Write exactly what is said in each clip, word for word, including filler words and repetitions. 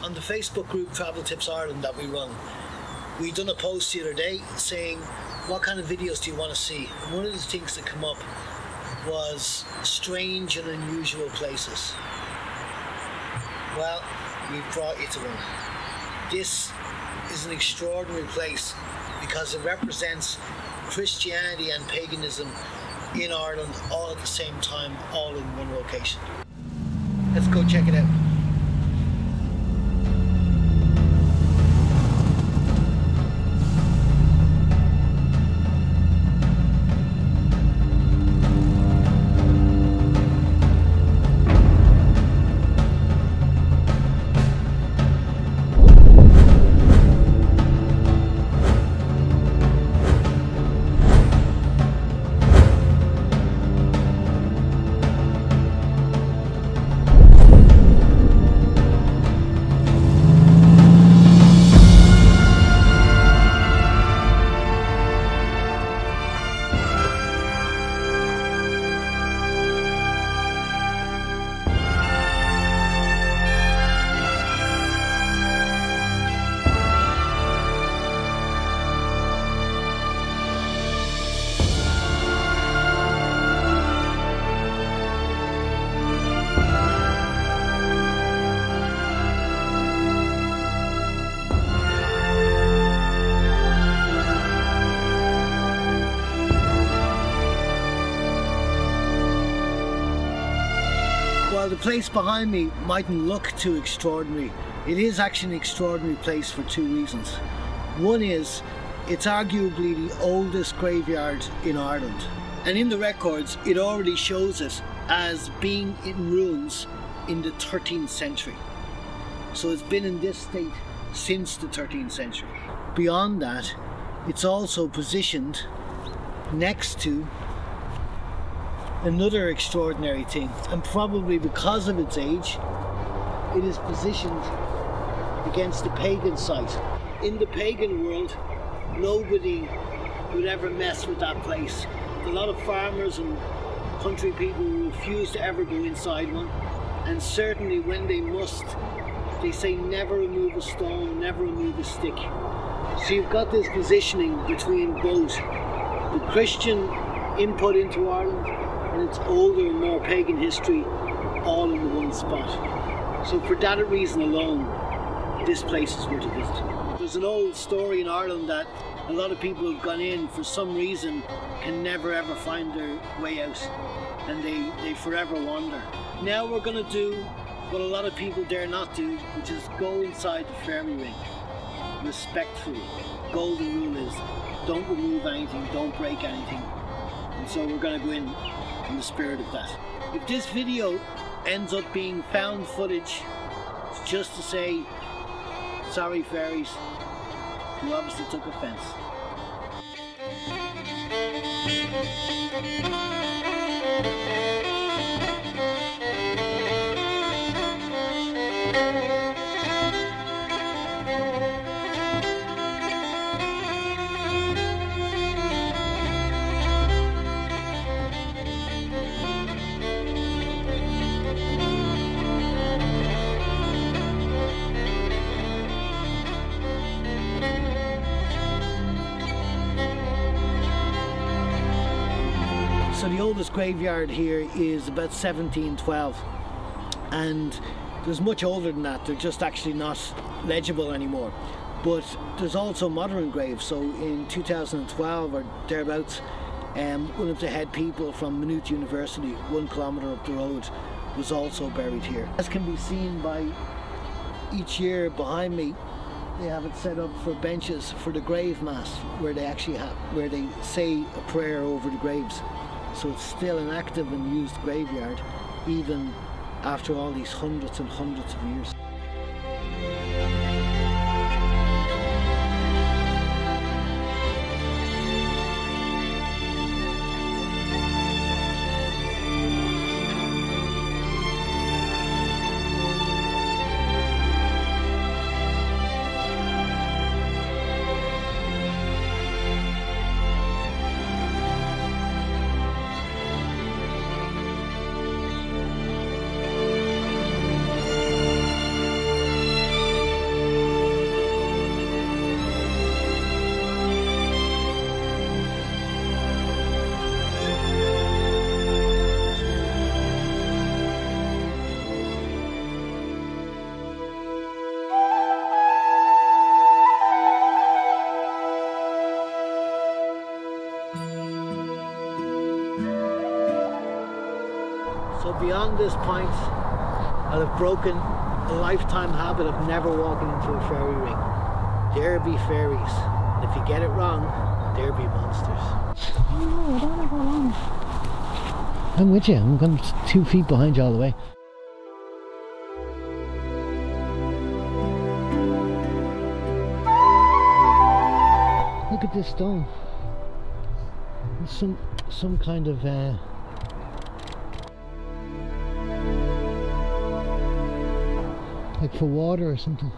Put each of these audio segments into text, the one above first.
on the Facebook group Travel Tips Ireland that we run, we done a post the other day saying, what kind of videos do you want to see? And one of the things that come up was strange and unusual places. Well, we've brought you to one. This is an extraordinary place because it represents Christianity and paganism in Ireland all at the same time, all in one location. Let's go check it out. While the place behind me mightn't look too extraordinary, it is actually an extraordinary place for two reasons. One is, it's arguably the oldest graveyard in Ireland. And in the records, it already shows it as being in ruins in the thirteenth century. So it's been in this state since the thirteenth century. Beyond that, it's also positioned next to another extraordinary thing, and probably because of its age, it is positioned against the pagan site. In the pagan world, nobody would ever mess with that place. A lot of farmers and country people refuse to ever go inside one, and certainly when they must, they say never remove a stone, never remove a stick. So you've got this positioning between both the Christian input into Ireland and its older and more pagan history, all in the one spot. So for that reason alone, this place is worth a visit. There's an old story in Ireland that a lot of people who've gone in for some reason can never ever find their way out, and they, they forever wander. Now we're going to do what a lot of people dare not do, which is go inside the fairy ring, respectfully. Golden rule is, don't remove anything, don't break anything. And so we're going to go in in the spirit of that. If this video ends up being found footage, it's just to say, sorry fairies, you obviously took offense. So the oldest graveyard here is about seventeen twelve, and there's much older than that. They're just actually not legible anymore. But there's also modern graves. So in two thousand twelve or thereabouts, um, one of the head people from Maynooth University, one kilometre up the road, was also buried here. As can be seen by each year behind me, they have it set up for benches for the grave mass, where they actually have, where they say a prayer over the graves. So it's still an active and used graveyard, even after all these hundreds and hundreds of years. beyond this point, I'll have broken a lifetime habit of never walking into a fairy ring. There be fairies, and if you get it wrong, there be monsters. Oh no, I don't know how long. I'm with you, I'm going two feet behind you all the way. Look at this stone. It's some some kind of uh, like for water or something.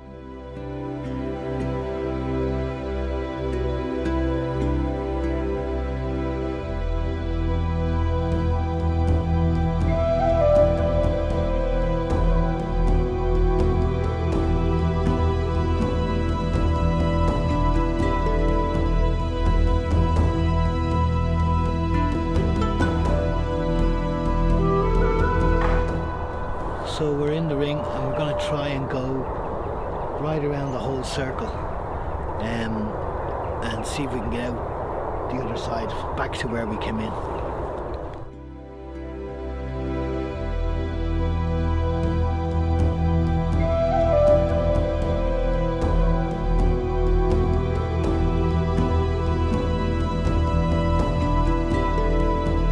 So we're in the ring and we're going to try and go right around the whole circle um, and see if we can get out the other side, back to where we came in.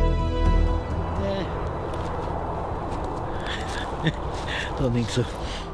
Don't think so.